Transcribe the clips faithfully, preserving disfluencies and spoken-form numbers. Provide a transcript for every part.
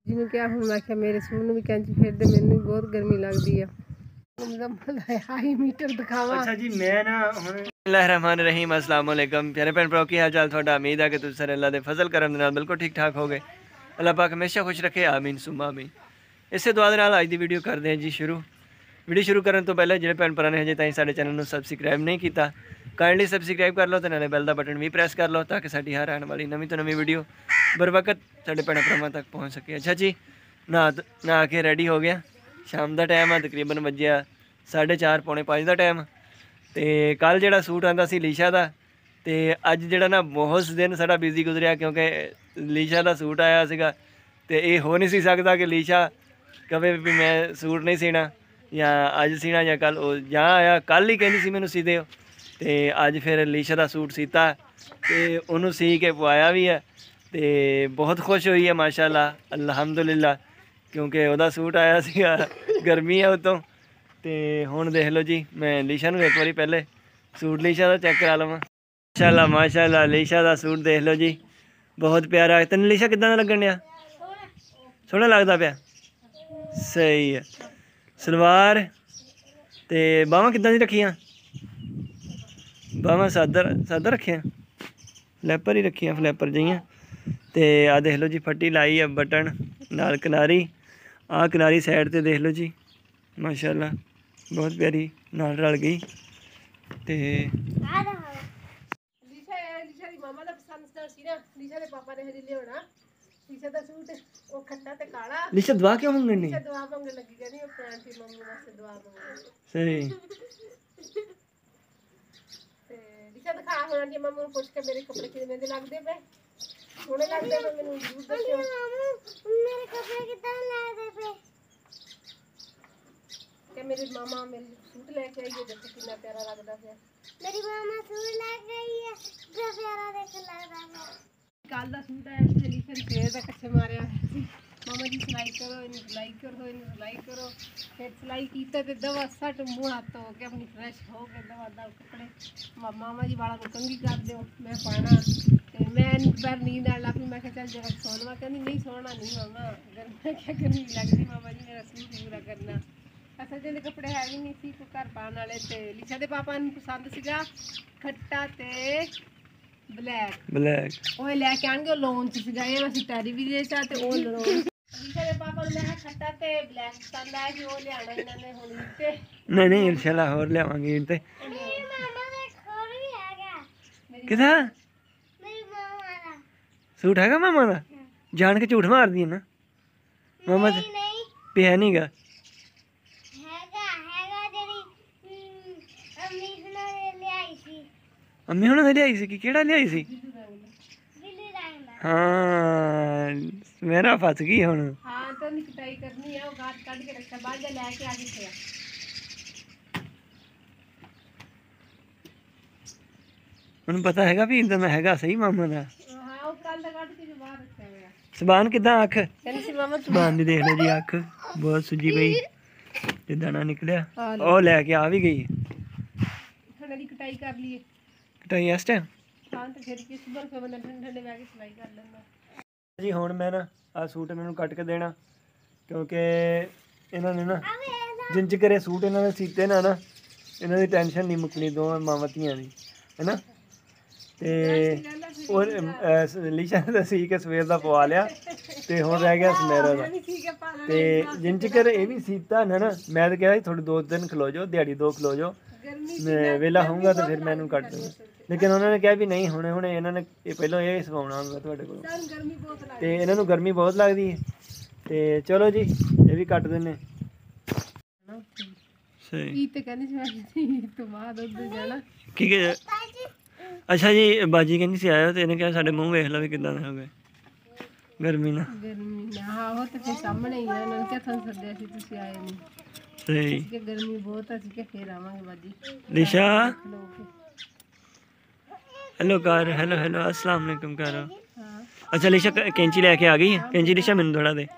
ਜਿਹਨੂੰ ਕਿਹਾ ਹੁਣ ਮੈਂ ਕਿਹਾ ਮੇਰੇ ਸੂਟ ਨੂੰ ਵੀ ਕੈਂਚੀ ਫੇਰ ਦੇ, ਮੈਨੂੰ ਵੀ ਬਹੁਤ ਗਰਮੀ ਲੱਗਦੀ ਆ। ਹਾਈ ਮੀਟਰ ਦਿਖਾਵਾ। अच्छा जी मैं ना रहमान रहीम अस्सलाम वालेकुम प्यारे भैन भराओ की हाल चाल थोड़ा उम्मीद है कि तुम सारे अल्लाह दे फजल करम दे नाल बिल्कुल ठीक ठाक हो गए। अल्लाह पाक हमेशा खुश रखे आमीन सुम्मा आमीन। इसे दुआ दे नाल अज दी वीडियो करते हैं जी शुरू। वीडियो शुरू करने तो पहले जो भैन भरा ने हजे ताईं साडे चैनल नूं सबसक्राइब नहीं किया काइंडली सबसक्राइब कर लो तो नाले बैल का बटन भी प्रेस कर लो ताकि साडी हर आने वाली नवीं तो नवीं वीडियो बर वक्त साडे भैन भरावां तक पहुँच सके। अच्छा जी नहा नहा के रेडी हो गया, शाम का टाइम है तकरीबन वजिया साढ़े चार पौने पाँच का टाइम। तो कल जो सूट आंदा सी लीशा का, तो अज जो ना बहुत दिन साड़ा बिजी गुजरिया क्योंकि लीशा का सूट आया सीगा। तो ये हो नहीं सी सकता कि लीशा कहे भी मैं सूट नहीं सीना या अज सीना या कल, जहाँ आया कल ही कहती सी मैनू सी दो। तो अज फिर लीशा का सूट सीता तो उन्होंने सी के पवाया भी है। तो बहुत खुश हुई है माशाअल्लाह अल्हम्दुलिल्लाह क्योंकि वह सूट आया सीगा, गर्मी है उतों। तो हुण देख लो जी मैं लीशा नूं एक बारी पहले सूट लीशा का चेक करा लवां। माशाअल्लाह माशाअल्लाह लीशा का सूट देख लो जी बहुत प्यारा। तेन लीशा किदां दा लगन डिया? सोहना लगदा पिया, सही है। सलवार ते बाहां किदां दी रखियां? बाहां सादा सादा रखियां, फ्लैपर ही रखियां, फ्लैपर जिहियां। तो आ देख लो जी फट्टी लाई है बटन नाल किनारी, आ किनारी साइड ते देख लो जी माशाअल्लाह बहुत प्यारी नाल रल गई। ते लीशा लीशा दी मामा दा पसंद सी ना, लीशा दे पापा ने हजे लियाना लीशा दा सूट ओ खट्टा ते काला। लीशा दुआ क्यों मंगनी? लीशा दुआ मंगन लगी कहनी ओ पैंट दी मम्मी वास्ते दुआ मंगनी। सही ते लीशा दिखा हुण जी मम्मी नूं पुछ के मेरे कपड़े किवें दे लगदे पे, सोहणे लगदे पे मैनूं जरूर दस्सिओ। मेरे कपड़े किदां लगदे पे? कि मेरी मामा मेरी सूट लेके आई है, देखो कितना प्यारा लगता है। मेरी मामा सूट लेके आई है, जो प्यारा देख लगता है। कल दा सूट है इसे लीशा फेर दा कच्चे मारिया है। मामा जी सिलाई करो, इन सिलाई करो, इन सिलाई करो। फिर सिलाई कीता ते दवा सट मुंह हाथ धो के अपनी फ्रेश हो के दवा दा कपड़े मामा जी वाला को कंगी कर दो मैं पाना। ते मैं दोपहर नींद आने लग पई, मैं चल जरा सोना, कहनी नहीं सोना नहीं मामा, अगर मैं क्या गर्मी लगती मामा जी मेरा सूट पूरा करना। असल जे कपड़े है भी नहीं सी घर पाने वाले। ते लीशा दे पापा नूं पसंद सीगा खट्टा ते ब्लैक ब्लैक ओए लेके आएंगे लोन च सीगा, ये वैसे टैरी भी दे चा ते ओ लोन। लीशा दे पापा नूं मैं खट्टा ते ब्लैक पसंद आया कि ओ लियाना इन्हां ने हुण ते नहीं नहीं इंशाल्लाह होर लियावांगे ते मेरी मामा दे खोर भी हैगा। किदा मेरी मामा दा सूट हैगा मामा दा? जान के झूठ मार दी है ना मामा ते पिया नहीं गा अम्मी हुणां ने लियाई सी कि केड़ा लियाई सी? हाँ मेरा फस गई हुण। हां तो नी कटाई करनी है, ओ गाठ काट के रखा बाद जा लेके आ गई थे। उन्हें पता हैगा भी इंदा मैं हैगा सही मामा दा। हां ओ कल दा काट के जो बाहर रखा हुआ सबान किदां अख? कहनी सी मामा सबान दी देख लो जी अख बहुत सुजी पई ते दाना निकलिया ओ लेके आ भी गई। हुण दी कटाई कर लिए कटाई इस टाइम हां तो फिर किस बार के बंदा ठंडे ठंडे बैठ के सिलाई कर लेंदा जी। हुण मैं ना आ सूट इन्हां नूं कट के देना क्योंकि इन्हां ने ना जिन चिर ये सूट इन्हां ने सीते ना ना इन्हां दी टेंशन नहीं मुकनी दोवां मावां धीआं दी है ना। ते और लीशा ने सी के सवेर दा पवा लिया ते हुण रह गया समेरा दा। ते जिन चिर ये भी सीता ना ना मैं तो कहा थोड़ी दो दिन खलो जाओ दिहाड़ी दो खलो जाओ मैं वेला होऊंगा तो फिर मैं इन्हूं कट दूंगा। लेकिन उन्होंने कहा भी नहीं हुणे हुणे इन्होंने ये पहलों ये सवाउणा होगा तुहाडे कोल ते इन्हां नूं गर्मी बहुत लगदी है। ते चलो जी ये भी कट दिन्ने सही ते कहनी सी तो बाद उधर जाना ठीक है। अच्छा जी बाजी कहनी सी आया तो इन्हें कहा साडे मूँह वेख लो भी किदां दे हो गए गर्मी ना गर्मी ना। हाँ वो तो फिर सामने ही है उन्होंने क्या थन सद्या सी तुसी आए नहीं सही कि गर्मी बहुत है कि फिर आवांगे बाजी। लीशा हेलो कर हेलो हेलो अस्सलाम वालेकुम करो। अच्छा लीशा कैंची लेके आ गई है? कैंची लीशा मैनू थोड़ा दे।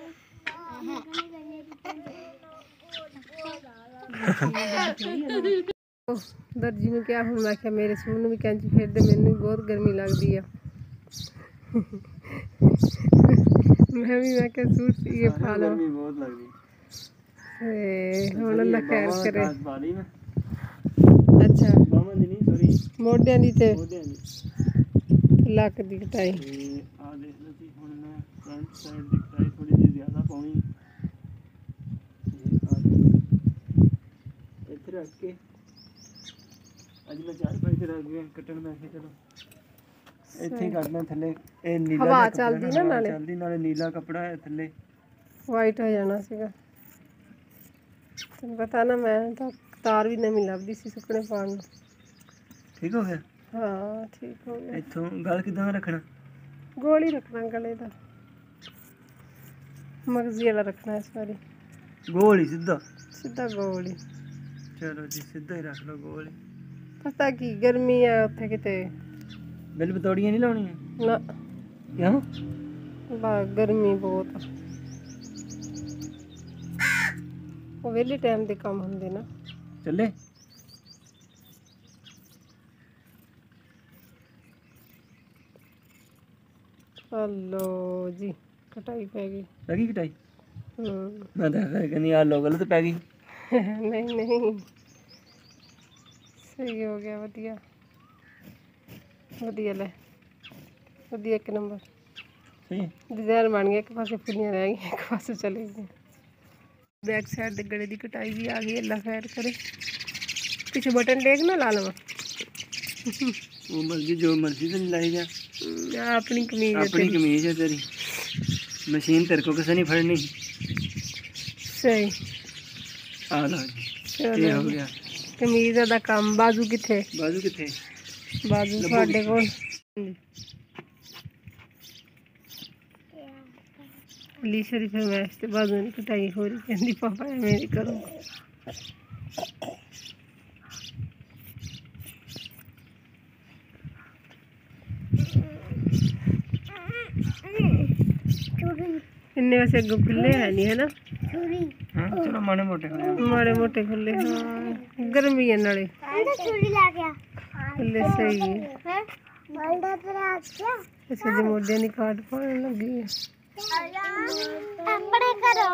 दर्जी ने क्या हुण मैं क्या मेरे सूट नूं भी कैंची फेर दे, मैनूं भी बहुत गर्मी लगदी आ। मैं भी मैं क्या सूट सीए पा लो गर्मी बहुत लगदी ਤੇ ਹੁਣ ਅੱਲਾ ਖੈਰ ਕਰੇ ਬਾਲੀ ਨਾ ਅੱਛਾ ਬਾਹਾਂ ਦੀ ਨਹੀਂ ਸੌਰੀ ਮੋਢਿਆਂ ਦੀ ਤੇ ਮੋਢਿਆਂ ਦੀ ਲੱਕ ਦੀ ਕਟਾਈ ਤੇ ਆ ਦੇਖ ਲਓ ਜੀ ਹੁਣ ਮੈਂ ਫਰੰਟ ਸਾਈਡ ਦੀ ਕਟਾਈ ਥੋੜੀ ਜਿਹੀ ਜ਼ਿਆਦਾ ਪਾਉਣੀ ਤੇ ਆ ਇੱਥੇ ਰੱਖ ਕੇ ਅੱਜ ਮੈਂ ਚਾਰ ਪਾਈ ਤੇ ਰੱਖ ਗਿਆ ਕੱਟਣ ਮੈਂ ਕਿਹਾ ਚਲੋ ਇੱਥੇ ਹੀ ਕੱਟਣਾ ਥੱਲੇ ਇਹ ਨੀਲਾ ਹਵਾ ਚੱਲਦੀ ਨਾ ਨਾਲੇ ਚੱਲਦੀ ਨਾਲੇ ਨੀਲਾ ਕੱਪੜਾ ਹੈ ਥੱਲੇ ਵਾਈਟ ਹੋ ਜਾਣਾ ਸੀਗਾ ਤੈਨੂੰ ਪਤਾ ਨਾ ਮੈਂ ਤਾਂ ਤਾਰ ਵੀ ਨਵੀਂ ਲੱਭਦੀ ਸੀ ਸੁੱਕਣੇ ਪਾਉਣ ਨੂੰ ਠੀਕ ਹੋ ਗਿਆ ਹਾਂ ਠੀਕ ਹੋ ਗਿਆ ਇੱਥੋਂ ਗਲ ਕਿਦਾਂ ਰੱਖਣਾ ਗੋਲ ਹੀ ਰੱਖਣਾ ਗਲੇ ਦਾ ਮਗਜ਼ੀ ਵਾਲਾ ਰੱਖਣਾ ਇਸ ਵਾਰੀ ਗੋਲ ਹੀ ਸਿੱਧਾ ਸਿੱਧਾ ਗੋਲ ਹੀ ਚਲੋ ਜੀ ਸਿੱਧਾ ਹੀ ਰੱਖ ਲਓ ਗੋਲ ਹੀ ਪਤਾ ਕੀ ਗਰਮੀ ਆ ਉੱਥੇ ਕਿਤੇ ਬਿਲ ਬਤੌੜੀਆਂ ਨਹੀਂ ਲਾਉਣੀਆਂ ਨਾ ਕਿਉਂ ਬਾ ਗਰਮੀ ਬਹੁਤ ਆ ਉਹ ਵੇਲੇ ਟਾਈਮ ਦੇ ਕੰਮ ਹੁੰਦੇ ਨਾ ਚੱਲੇ ਹਲੋ ਜੀ ਕਟਾਈ ਪੈ ਗਈ ਪੈ ਗਈ ਕਟਾਈ ਹੂੰ ਮੈਂ ਤਾਂ ਫਿਰ ਕਹਿੰਦੀ ਆ ਲੋ ਗਲਤ ਪੈ ਗਈ ਨਹੀਂ ਨਹੀਂ ਸਹੀ ਹੋ ਗਿਆ ਵਧੀਆ ਵਧੀਆ ਲੈ ਵਧੀਆ ਇੱਕ ਨੰਬਰ ਸਹੀ ਹੈ ਡਿਜ਼ਾਈਨ ਬਣ ਗਿਆ ਇੱਕ ਪਾਸੇ ਫੁੱਲੀਆਂ ਰਹਿ ਗਈਆਂ ਇੱਕ ਪਾਸੇ ਚਲੇ ਗਈਆਂ बैक साइड ਦੇ गले ਦੀ ਕਟਾਈ ਵੀ ਆ ਗਈ ਅੱਲਾ ਖੈਰ ਕਰੇ ਪਿੱਛੇ ਬਟਨ ਦੇਖ ਨਾ ਲਾ ਲਵਾਂ ਉਹ ਮਰਜ਼ੀ ਜੋ ਮਰਜ਼ੀ ਤੇ ਲਾਈ ਜਾ ਆਪਣੀ ਕਮੀਜ਼ ਹੈ ਆਪਣੀ ਕਮੀਜ਼ ਹੈ ਤੇਰੀ ਮਸ਼ੀਨ ਤੇਰੇ ਕੋ ਕਿਸੇ ਨਹੀਂ ਫੜਨੀ ਸਹੀ ਆ ਲਓ ਜੀ ਇਹ ਹੋ ਗਿਆ ਕਮੀਜ਼ ਦਾ ਕੰਮ ਬਾਜ਼ੂ ਕਿੱਥੇ ਬਾਜ਼ੂ ਕਿੱਥੇ ਬਾਜ਼ੂ ਤੁਹਾਡੇ ਕੋਲ ली शरीफ मैं इससे बाजू नहीं कटाई हो रही कहती पापा है मेरी करो इन्ने वैसे अगो खुले है नहीं है ना हाँ चलो माड़े मोटे खुले माड़े मोटे खुले हाँ गर्मी है नाले खुले सही है ऐसे जो मोटे नहीं काट पाने लगी है अपने करो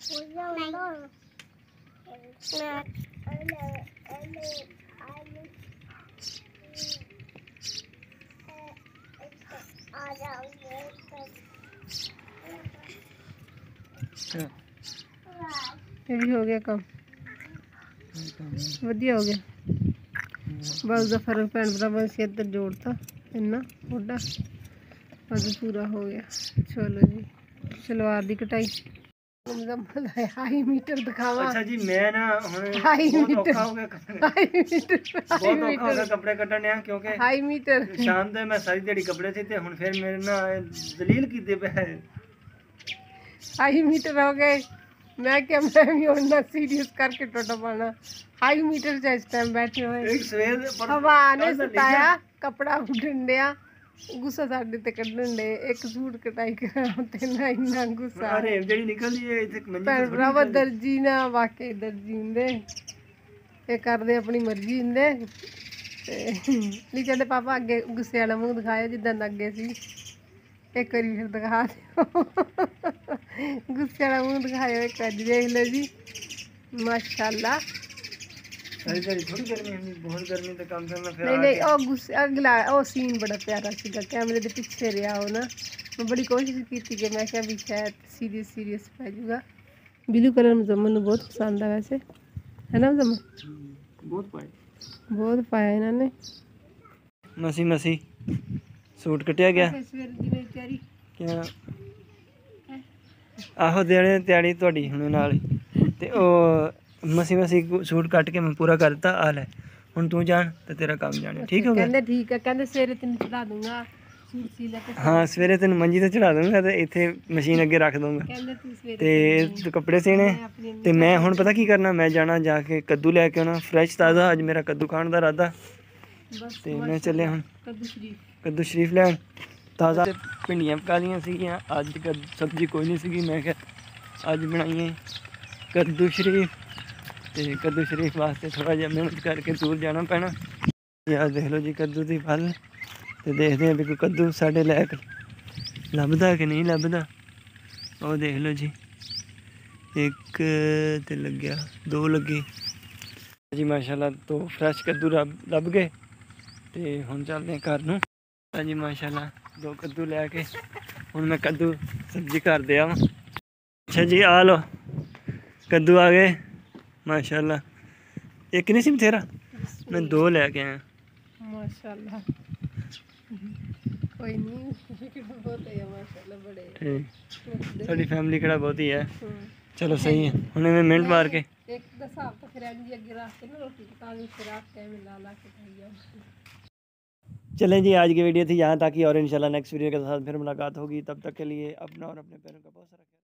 ये भी हो गया काम वधिया हो गया बस का फर्क भैन भरावां से इधर जोड़ता इन्ना मोटा बस पूरा हो गया चलो जी सलवार दी कटाई हाई मीटर दिखावा अच्छा जी मैं ना हुण हाई बहुत मीटर औखा हो गया कपड़े हाई मीटर बहुत औखा हो गया कपड़े कट्टण आ क्योंकि हाई मीटर शाम ਦੇ ਮੈਂ ਸਾਰੀ ਦਿਹਾੜੀ ਕੱਪੜੇ ਸੀ ਤੇ ਹੁਣ ਫਿਰ ਮੇਰੇ ਨਾਲ ਦਲੀਲ ਕੀਤੇ ਪਏ हाई मीटर हो गए मैं क्या मैं भी उड़ना सीरियस करके टोटा पाना हाई मीटर से इस टाइम बैठे हुए एक सवेर पर हवा ने सताया कपड़ा उठन दिया गुस्सा साडे ते कड्डन दे एक सूट कटाई करा ते ना इन्ना गुस्सा अरे ਜਿਹੜੀ ਨਿਕਲਦੀ ਹੈ ਇੱਥੇ ਮੰਜੀ पर भरावा दर्जी ना वाकई दर्जी हुंदे ये करदे अपनी मर्जी हुंदे ते ली कहंदे पापा अगे गुस्से वाला मुंह दिखाया जिद्दां दा अगे सी एक बारी फिर दिखा दो गुस्से वाला मुंह दिखाया एक बार देख लो जी माशाल्लाह सारी सारी थोड़ी गर्मी है बहुत गर्मी तो काम करना फिर नहीं नहीं ओ गुस्से अगला ओ सीन बड़ा प्यारा सीगा कैमरे दे पीछे रहा हो ना मैं बड़ी कोशिश की थी कि मैं क्या भी शायद सीरियस सीरियस पै जाऊगा ब्लू कलर मुजम्मल को बहुत पसंद है वैसे है ना मुजम्मल बहुत पाए बहुत पाया इन्होंने मसी मसी सूट कटिया गया सवेरे दी मेरी तैयारी क्या आहो देने तैयारी ਤੁਹਾਡੀ ਹੁਣ ਨਾਲ ਤੇ ਉਹ ਮਸੀ ਮਸੀ ਸੂਟ ਕੱਟ ਕੇ ਮੈਂ ਪੂਰਾ ਕਰ ਦਿੱਤਾ ਆ ਲੈ ਹੁਣ ਤੂੰ ਜਾਣ ਤੇ ਤੇਰਾ ਕੰਮ ਜਾਣੇ ਠੀਕ ਹੋ ਗਿਆ ਕਹਿੰਦੇ ਠੀਕ ਹੈ ਕਹਿੰਦੇ ਸਵੇਰੇ ਤੈਨੂੰ ਚੜਾ ਦੂੰਗਾ ਸੂਟ ਸੀ ਲੈ ਕੇ ਹਾਂ ਸਵੇਰੇ ਤੈਨੂੰ ਮੰਜੀ ਤੇ ਚੜਾ ਦੂੰਗਾ ਤੇ ਇੱਥੇ ਮਸ਼ੀਨ ਅੱਗੇ ਰੱਖ ਦੂੰਗਾ ਕਹਿੰਦੇ ਤੂੰ ਸਵੇਰੇ ਤੇ ਤੂੰ ਕੱਪੜੇ ਸੀਣੇ ਤੇ ਮੈਂ ਹੁਣ ਪਤਾ ਕੀ ਕਰਨਾ ਮੈਂ ਜਾਣਾ ਜਾ ਕੇ ਕੱਦੂ ਲੈ ਕੇ ਆਉਣਾ ਫਰੈਸ਼ ਤਾਜ਼ਾ ਅੱਜ ਮੇਰਾ ਕੱਦੂ ਖਾਣ ਦਾ ਇਰਾਦਾ ਬਸ ਤੇ ਮੈਂ ਚੱਲਿਆ ਹੁਣ ਕੱਦੂ ਸ਼ਰੀਫ ਕੱਦੂ ਸ਼ਰੀਫ ਲੈਣ ਤਾਜ਼ਾ ਭਿੰਡੀਆਂ ਪਕਾ ਲਈਆਂ ਸੀਗੀਆਂ ਅੱਜ ਕੱਦ ਸਬਜ਼ੀ ਕੋਈ ਨਹੀਂ ਸੀਗੀ ਮੈਂ ਕਿਹਾ ਅੱਜ ਬਣਾਈਏ ਕੱਦੂ ਸ਼ਰੀਫ ਤੇ ਕੱਦੂ ਸ਼ਰੀਫ ਵਾਸਤੇ ਥੋੜਾ ਜਿਹਾ ਮਿਹਨਤ ਕਰਕੇ ਦੂਰ ਜਾਣਾ ਪੈਣਾ ਯਾਰ ਦੇਖ ਲਓ ਜੀ ਕੱਦੂ ਦੀ ਫਲ ਤੇ ਦੇਖਦੇ ਹਾਂ ਵੀ ਕੋਈ ਕੱਦੂ ਸਾਡੇ ਲਾਇਕ ਲੱਭਦਾ ਕਿ ਨਹੀਂ ਲੱਭਦਾ ਉਹ ਦੇਖ ਲਓ ਜੀ, ਇੱਕ ਤੇ ਲੱਗਿਆ, ਦੋ ਲੱਗੀ ਜੀ ਮਾਸ਼ਾਅੱਲਾ। तो फ्रैश कद्दू ਲੱਭ ਲੱਭ ਗਏ ਤੇ ਹੁਣ ਚੱਲਦੇ ਹਾਂ ਘਰ ਨੂੰ। ਹਾਂਜੀ ਮਾਸ਼ਾਅੱਲਾ ਦੋ ਕੱਦੂ ਲੈ ਕੇ ਹੁਣ ਮੈਂ ਕੱਦੂ सब्जी कर दिया वा। अच्छा जी आ लो कद्दू आ गए माशाल्लाह, एक नहीं सी बथेरा, मैं दो लेके आया माशाल्लाह। कोई नहीं बहुत है माशाल्लाह, बड़े साड़ी फैमिली कड़ा बहुत ही है। चलो सही है, उन्हें मैं मिनट मार के एक दस आप तो फिर अंजी अगे रख के ना रोटी पका ली, फिर आप के मिला ला के खाइए। चलें जी, आज की वीडियो थी यहाँ तक ही, और इंशाल्लाह नेक्स्ट वीडियो के साथ फिर मुलाकात होगी। तब तक के लिए अपना और अपने पैरों का बहुत सारा